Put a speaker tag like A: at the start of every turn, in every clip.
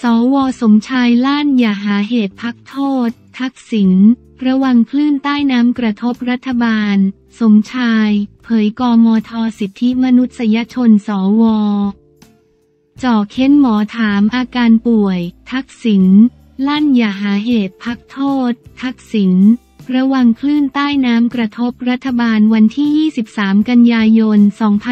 A: ว.สมชายลั่นอย่าหาเหตุพักโทษทักษิณระวังคลื่นใต้น้ำกระทบรัฐบาลสมชายเผยกมท.สิทธิมนุษยชนสว.จ่อเค้นหมอถามอาการป่วยทักษิณลั่นอย่าหาเหตุพักโทษทักษิณระวังคลื่นใต้น้ำกระทบรัฐบาลวันที่ 23 กันยายน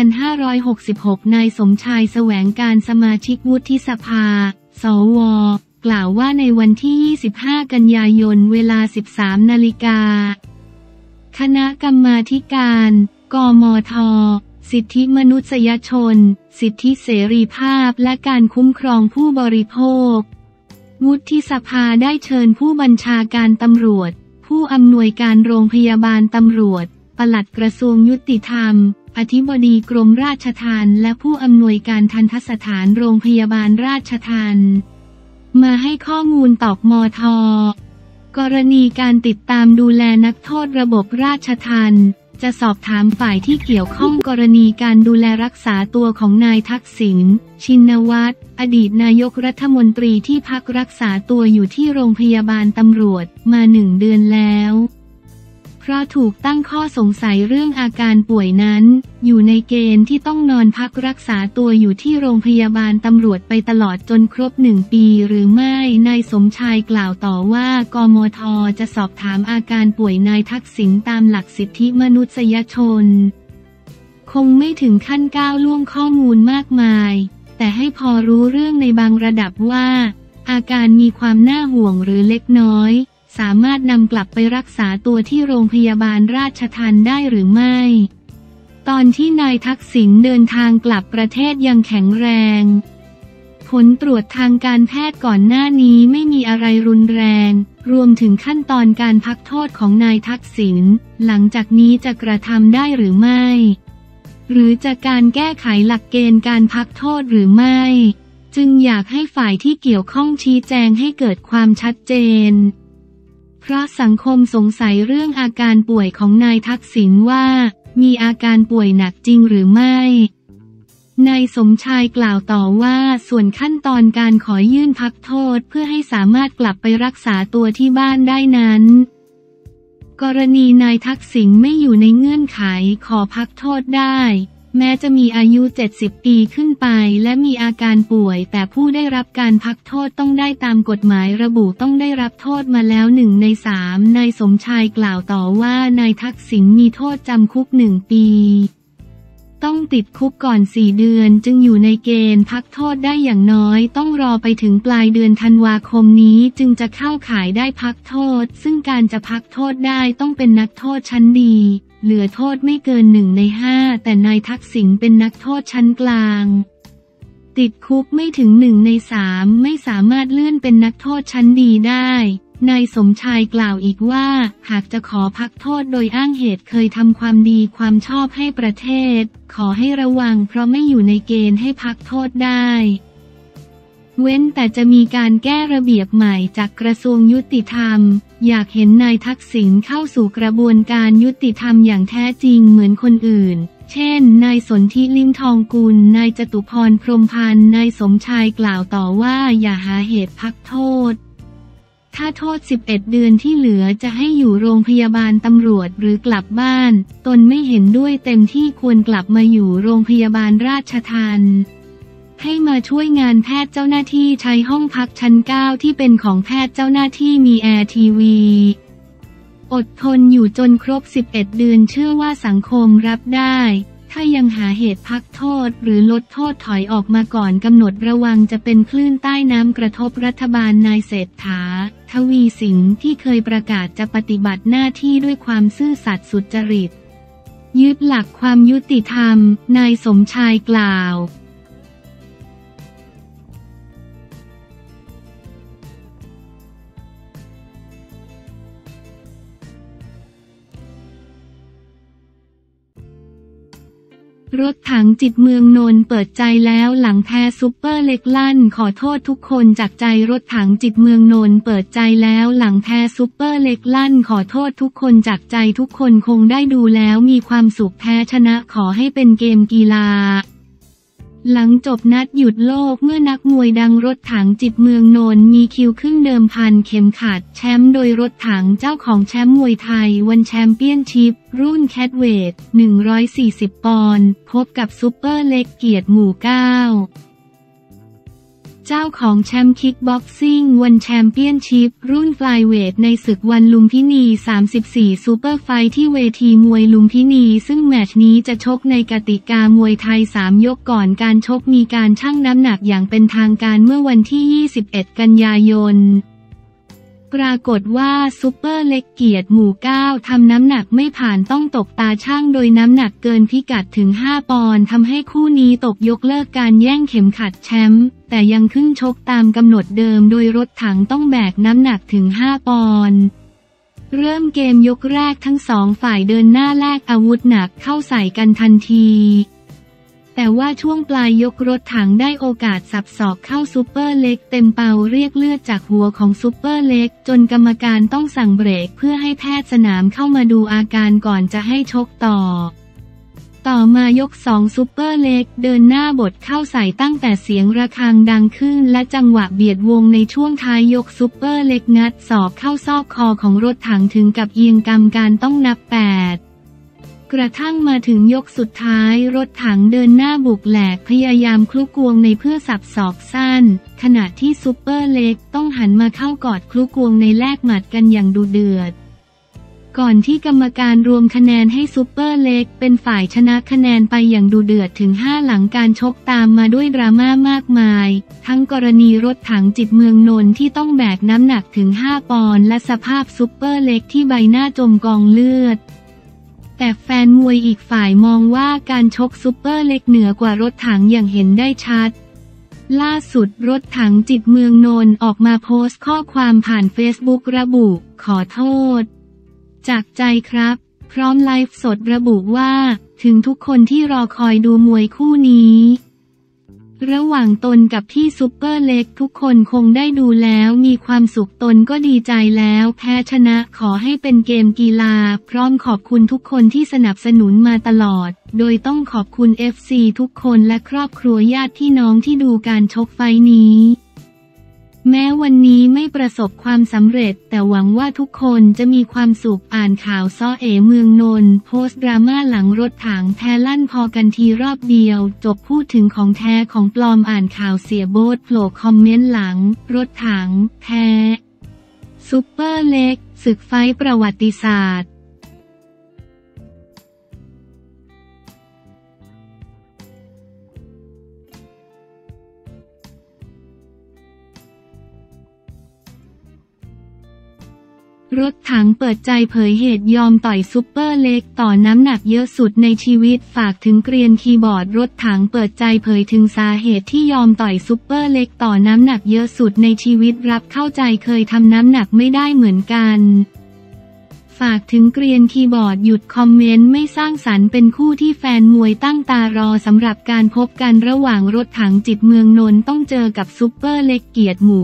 A: 2566 นายสมชายแสวงการสมาชิกวุฒิสภา สว.กล่าวว่าในวันที่ 25 กันยายน เวลา 13 นาฬิกา คณะกรรมาธิการ กมท.สิทธิมนุษยชน สิทธิเสรีภาพและการคุ้มครองผู้บริโภค วุฒิสภาได้เชิญผู้บัญชาการตำรวจผู้อำนวยการโรงพยาบาลตำรวจปลัดกระทรวงยุติธรรมอธิบดีกรมราชทัณฑ์และผู้อำนวยการทัณฑสถานโรงพยาบาลราชทัณฑ์มาให้ข้อมูลต่อกมท.กรณีการติดตามดูแลนักโทษระบบราชทัณฑ์จะสอบถามฝ่ายที่เกี่ยวข้องกรณีการดูแลรักษาตัวของนายทักษิณชินวัตรอดีตนายกรัฐมนตรีที่พักรักษาตัวอยู่ที่โรงพยาบาลตำรวจมา1 เดือนแล้วเพราะถูกตั้งข้อสงสัยเรื่องอาการป่วยนั้นอยู่ในเกณฑ์ที่ต้องนอนพักรักษาตัวอยู่ที่โรงพยาบาลตำรวจไปตลอดจนครบ1 ปีหรือไม่นายสมชายกล่าวต่อว่ากมท.จะสอบถามอาการป่วยนายทักษิณตามหลักสิทธิมนุษยชนคงไม่ถึงขั้นก้าวล่วงข้อมูลมากมายแต่ให้พอรู้เรื่องในบางระดับว่าอาการมีความน่าห่วงหรือเล็กน้อยสามารถนำกลับไปรักษาตัวที่โรงพยาบาลราชทัณฑ์ได้หรือไม่ตอนที่นายทักษิณเดินทางกลับประเทศยังแข็งแรงผลตรวจทางการแพทย์ก่อนหน้านี้ไม่มีอะไรรุนแรงรวมถึงขั้นตอนการพักโทษของนายทักษิณหลังจากนี้จะกระทำได้หรือไม่หรือจะการแก้ไขหลักเกณฑ์การพักโทษหรือไม่จึงอยากให้ฝ่ายที่เกี่ยวข้องชี้แจงให้เกิดความชัดเจนเพราะสังคมสงสัยเรื่องอาการป่วยของนายทักษิณว่ามีอาการป่วยหนักจริงหรือไม่นายสมชายกล่าวต่อว่าส่วนขั้นตอนการขอยื่นพักโทษเพื่อให้สามารถกลับไปรักษาตัวที่บ้านได้นั้นกรณีนายทักษิณไม่อยู่ในเงื่อนไขขอพักโทษได้แม้จะมีอายุ70 ปีขึ้นไปและมีอาการป่วยแต่ผู้ได้รับการพักโทษต้องได้ตามกฎหมายระบุต้องได้รับโทษมาแล้ว1 ใน 3นายสมชายกล่าวต่อว่านายทักษิณมีโทษจำคุก1 ปีต้องติดคุกก่อน4 เดือนจึงอยู่ในเกณฑ์พักโทษได้อย่างน้อยต้องรอไปถึงปลายเดือนธันวาคมนี้จึงจะเข้าข่ายได้พักโทษซึ่งการจะพักโทษได้ต้องเป็นนักโทษชั้นดีเหลือโทษไม่เกิน1 ใน 5แต่นายทักษิณเป็นนักโทษชั้นกลางติดคุกไม่ถึง1 ใน 3ไม่สามารถเลื่อนเป็นนักโทษชั้นดีได้นายสมชายกล่าวอีกว่าหากจะขอพักโทษโดยอ้างเหตุเคยทำความดีความชอบให้ประเทศขอให้ระวังเพราะไม่อยู่ในเกณฑ์ให้พักโทษได้เว้นแต่จะมีการแก้ระเบียบใหม่จากกระทรวงยุติธรรมอยากเห็นนายทักษิณเข้าสู่กระบวนการยุติธรรมอย่างแท้จริงเหมือนคนอื่นเช่นนายสนธิลิ้มทองกุลนายจตุพรพรหมพันธ์นายสมชายกล่าวต่อว่าอย่าหาเหตุพักโทษถ้าโทษ11 เดือนที่เหลือจะให้อยู่โรงพยาบาลตำรวจหรือกลับบ้านตนไม่เห็นด้วยเต็มที่ควรกลับมาอยู่โรงพยาบาลราชทัณฑ์ให้มาช่วยงานแพทย์เจ้าหน้าที่ใช้ห้องพักชั้น 9ที่เป็นของแพทย์เจ้าหน้าที่มีแอร์ทีวีอดทนอยู่จนครบ11 เดือนเชื่อว่าสังคมรับได้ถ้ายังหาเหตุพักโทษหรือลดโทษถอยออกมาก่อนกำหนดระวังจะเป็นคลื่นใต้น้ำกระทบรัฐบาลนายเศรษฐาทวีสินที่เคยประกาศจะปฏิบัติหน้าที่ด้วยความซื่อสัตย์สุจริตยึดหลักความยุติธรรมนายสมชายกล่าว รถถังจิตเมืองนนท์เปิดใจแล้วหลังแพ้ซุปเปอร์เล็กลั่นขอโทษทุกคนจากใจรถถังจิตเมืองนนท์เปิดใจแล้วหลังแพ้ซุปเปอร์เล็กลั่นขอโทษทุกคนจากใจทุกคนคงได้ดูแล้วมีความสุขแพ้ชนะขอให้เป็นเกมกีฬาหลังจบนัดหยุดโลกเมื่อนักมวยดังรถถังจิตเมืองนนท์มีคิวขึ้นเดิมพันเข็มขัดแชมป์โดยรถถังเจ้าของแชมป์มวยไทยวันแชมเปี้ยนชิพรุ่นแคทเวท 140 ปอนด์พบกับซุปเปอร์เล็กเกียรติหมู่ 9เจ้าของแชมป์คิกบ็อกซิ่งวันแชมเปี้ยนชิพรุ่นฟลายเวทในศึกวันลุมพินี 34 ซูเปอร์ไฟท์ที่เวทีมวยลุมพินีซึ่งแมตช์นี้จะชกในกติกามวยไทย 3 ยกก่อนการชกมีการชั่งน้ำหนักอย่างเป็นทางการเมื่อวันที่ 21 กันยายนปรากฏว่าซุปเปอร์เล็กเกียรติหมู่ 9 ทำน้ำหนักไม่ผ่านต้องตกตาช่างโดยน้ำหนักเกินพิกัดถึง 5 ปอนด์ทำให้คู่นี้ตกยกเลิกการแย่งเข็มขัดแชมป์แต่ยังขึ้นชกตามกำหนดเดิมโดยรถถังต้องแบกน้ำหนักถึง 5 ปอนด์เริ่มเกมยกแรกทั้งสองฝ่ายเดินหน้าแลกอาวุธหนักเข้าใส่กันทันทีแต่ว่าช่วงปลายยกรถถังได้โอกาสสับศอกเข้าซุปเปอร์เล็กเต็มเป่าเรียกเลือดจากหัวของซุปเปอร์เล็กจนกรรมการต้องสั่งเบรกเพื่อให้แพทย์สนามเข้ามาดูอาการก่อนจะให้ชกต่อมายก2ซุปเปอร์เล็กเดินหน้าบดเข้าใส่ตั้งแต่เสียงระฆังดังขึ้นและจังหวะเบียดวงในช่วงท้ายยกซุปเปอร์เล็กงัดศอกเข้าซอกคอของรถถังถึงกับเอียงกรรมการต้องนับ8กระทั่งมาถึงยกสุดท้ายรถถังเดินหน้าบุกแหลกพยายามคลุกวงในเพื่อสับศอกสั้นขณะที่ซุปเปอร์เล็กต้องหันมาเข้ากอดคลุกวงในแลกหมัดกันอย่างดุเดือดก่อนที่กรรมการรวมคะแนนให้ซุปเปอร์เล็กเป็นฝ่ายชนะคะแนนไปอย่างดุเดือดถึง5หลังการชกตามมาด้วยดราม่ามากมายทั้งกรณีรถถังจิตเมืองนนท์ที่ต้องแบกน้ำหนักถึง5ปอนด์และสภาพซุปเปอร์เล็กที่ใบหน้าจมกองเลือดแต่แฟนมวยอีกฝ่ายมองว่าการชกซุปเปอร์เล็กเหนือกว่ารถถังอย่างเห็นได้ชัดล่าสุดรถถังจิตเมืองนนท์ออกมาโพสต์ข้อความผ่านเฟซบุ๊กระบุขอโทษจากใจครับพร้อมไลฟ์สดระบุว่าถึงทุกคนที่รอคอยดูมวยคู่นี้ระหว่างตนกับพี่ซุปเปอร์เล็กทุกคนคงได้ดูแล้วมีความสุขตนก็ดีใจแล้วแพ้ชนะขอให้เป็นเกมกีฬาพร้อมขอบคุณทุกคนที่สนับสนุนมาตลอดโดยต้องขอบคุณ FC ทุกคนและครอบครัวญาติพี่น้องที่ดูการชกไฟท์นี้แม้วันนี้ไม่ประสบความสำเร็จแต่หวังว่าทุกคนจะมีความสุขอ่านข่าวซ้อเอเมืองนนท์โพสต์ดราม่าหลังรถถังแพ้ลั่นพอกันทีรอบเดียวจบพูดถึงของแท้ของปลอมอ่านข่าวเสียโบ๊ทโผล่คอมเมนต์หลังรถถังแพ้ซุปเปอร์เล็กศึกไฟท์ประวัติศาสตร์รถถังเปิดใจเผยเหตุยอมต่อยซุปเปอร์เล็กต่อน้ำหนักเยอะสุดในชีวิตฝากถึงเกรียนคีย์บอร์ดรถถังเปิดใจเผยถึงสาเหตุที่ยอมต่อยซุปเปอร์เล็กต่อน้ำหนักเยอะสุดในชีวิตรับเข้าใจเคยทำน้ำหนักไม่ได้เหมือนกันฝากถึงเกรียนคีย์บอร์ดหยุดคอมเมนต์ไม่สร้างสรรค์เป็นคู่ที่แฟนมวยตั้งตารอสำหรับการพบกันระหว่างรถถังจิตเมืองนนท์ต้องเจอกับซุปเปอร์เล็กเกียรติหมู่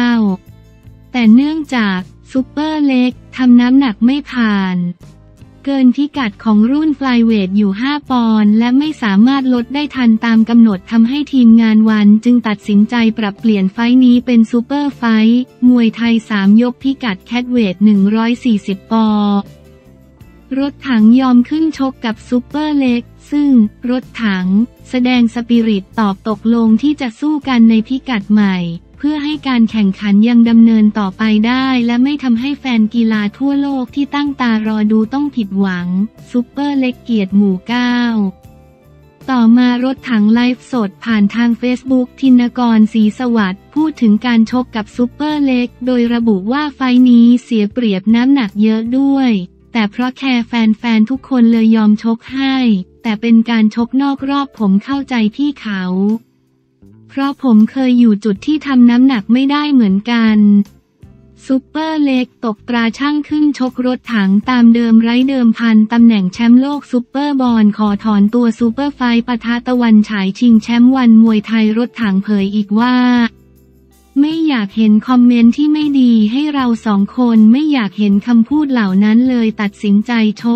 A: 9แต่เนื่องจากซุปเปอร์เล็กทำน้ำหนักไม่ผ่านเกินพิกัดของรุ่นฟลายเวทอยู่5ปอนด์และไม่สามารถลดได้ทันตามกำหนดทำให้ทีมงานวันจึงตัดสินใจปรับเปลี่ยนไฟท์นี้เป็นซูเปอร์ไฟท์มวยไทย3ยกพิกัดแคทเวท140ปอนด์รถถังยอมขึ้นชกกับซุปเปอร์เล็กซึ่งรถถังแสดงสปิริตตอบตกลงที่จะสู้กันในพิกัดใหม่เพื่อให้การแข่งขันยังดำเนินต่อไปได้และไม่ทำให้แฟนกีฬาทั่วโลกที่ตั้งตารอดูต้องผิดหวังซุปเปอร์เล็กเกียรติหมู่ 9ต่อมารถถังไลฟ์สดผ่านทางเฟซบุ๊กธินกรศรีสวัสดิ์พูดถึงการชกกับซุปเปอร์เล็กโดยระบุว่าไฟท์นี้เสียเปรียบน้ำหนักเยอะด้วยแต่เพราะแคร์แฟนๆทุกคนเลยยอมชกให้แต่เป็นการชกนอกรอบผมเข้าใจพี่เขาเพราะผมเคยอยู่จุดที่ทำน้ำหนักไม่ได้เหมือนกันซุปเปอร์เล็กตกตราช่างขึ้นชกรถถังตามเดิมไร้เดิมพันตำแหน่งแชมป์โลกซุปเปอร์บอลขอถอนตัวซุปเปอร์ไฟท์ปะทะตะวันฉายชิงแชมป์วันมวยไทยรถถังเผยอีกว่าไม่อยากเห็นคอมเมนต์ที่ไม่ดีให้เรา2 คนไม่อยากเห็นคำพูดเหล่านั้นเลยตัดสินใจชก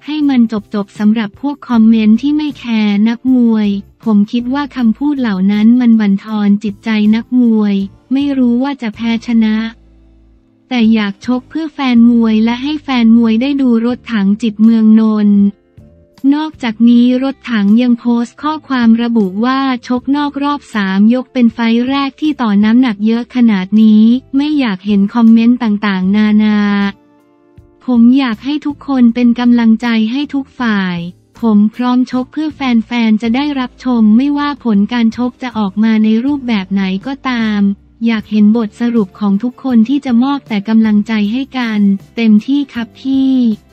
A: ให้มันจบสำหรับพวกคอมเมนต์ที่ไม่แคร์นักมวยผมคิดว่าคำพูดเหล่านั้นมันบั่นทอนจิตใจนักมวยไม่รู้ว่าจะแพ้ชนะแต่อยากชกเพื่อแฟนมวยและให้แฟนมวยได้ดูรถถังจิตเมืองนนท์นอกจากนี้รถถังยังโพสต์ข้อความระบุว่าชกนอกรอบ3 ยกเป็นไฟท์แรกที่ต่อน้ำหนักเยอะขนาดนี้ไม่อยากเห็นคอมเมนต์ต่างๆนานาผมอยากให้ทุกคนเป็นกำลังใจให้ทุกฝ่ายผมพร้อมชกเพื่อแฟนๆจะได้รับชมไม่ว่าผลการชกจะออกมาในรูปแบบไหนก็ตามอยากเห็นบทสรุปของทุกคนที่จะมอบแต่กำลังใจให้กันเต็มที่ครับพี่